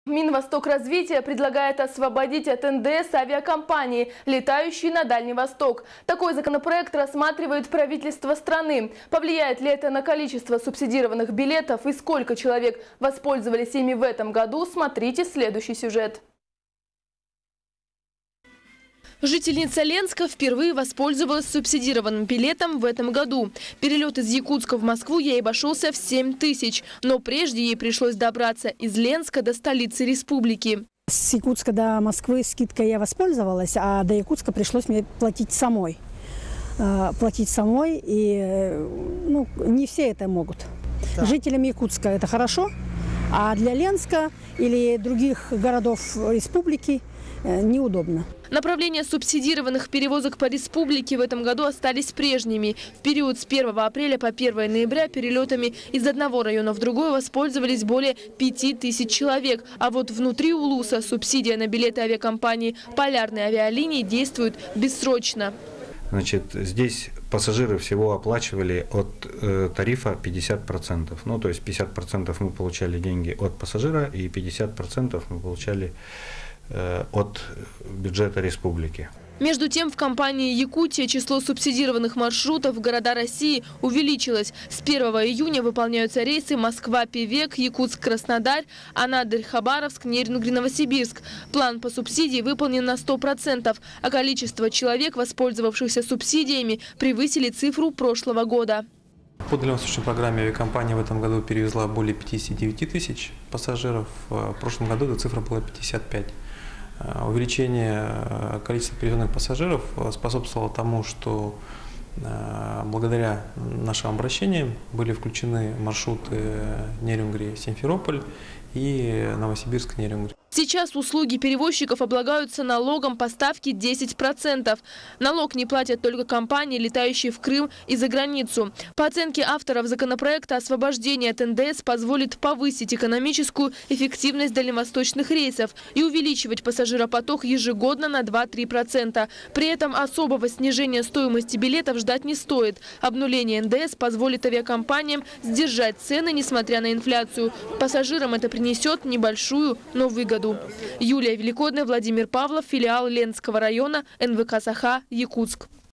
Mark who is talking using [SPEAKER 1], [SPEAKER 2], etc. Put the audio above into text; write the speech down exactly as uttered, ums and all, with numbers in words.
[SPEAKER 1] Минвостокразвитие предлагает освободить от эн дэ эс авиакомпании, летающие на Дальний Восток. Такой законопроект рассматривает правительство страны. Повлияет ли это на количество субсидированных билетов и сколько человек воспользовались ими в этом году, смотрите следующий сюжет. Жительница Ленска впервые воспользовалась субсидированным билетом в этом году. Перелет из Якутска в Москву ей обошелся в семь тысяч. Но прежде ей пришлось добраться из Ленска до столицы республики.
[SPEAKER 2] С Якутска до Москвы скидкой я воспользовалась, а до Якутска пришлось мне платить самой. Платить самой, и ну, не все это могут. Да. Жителям Якутска это хорошо, а для Ленска или других городов республики неудобно.
[SPEAKER 1] Направления субсидированных перевозок по республике в этом году остались прежними. В период с первого апреля по первое ноября перелетами из одного района в другой воспользовались более пяти тысяч человек. А вот внутри Улуса субсидия на билеты авиакомпании «Полярные авиалинии» действует бессрочно.
[SPEAKER 3] Значит, здесь пассажиры всего оплачивали от э, тарифа пятьдесят процентов. Ну, то есть пятьдесят процентов мы получали деньги от пассажира и пятьдесят процентов мы получали э, от бюджета республики.
[SPEAKER 1] Между тем, в компании «Якутия» число субсидированных маршрутов в города России увеличилось. С первого июня выполняются рейсы Москва-Певек, Якутск-Краснодар, Анадырь-Хабаровск, Нерюнгри-Новосибирск. План по субсидии выполнен на сто процентов, а количество человек, воспользовавшихся субсидиями, превысили цифру прошлого года.
[SPEAKER 4] По дальневосточной программе авиакомпания в этом году перевезла более пятидесяти девяти тысяч пассажиров. В прошлом году эта цифра была пятьдесят пять. Увеличение количества перевезенных пассажиров способствовало тому, что благодаря нашим обращениям были включены маршруты Нерюнгри-Симферополь и Новосибирск-Нерюнгри.
[SPEAKER 1] Сейчас услуги перевозчиков облагаются налогом по ставке десять процентов. Налог не платят только компании, летающие в Крым и за границу. По оценке авторов законопроекта, освобождение от эн дэ эс позволит повысить экономическую эффективность дальневосточных рейсов и увеличивать пассажиропоток ежегодно на два-три процента. При этом особого снижения стоимости билетов ждать не стоит. Обнуление эн дэ эс позволит авиакомпаниям сдержать цены, несмотря на инфляцию. Пассажирам это принесет небольшую, но выгоду. Юлия Великодная, Владимир Павлов, филиал Ленского района, эн вэ ка «Саха», Якутск.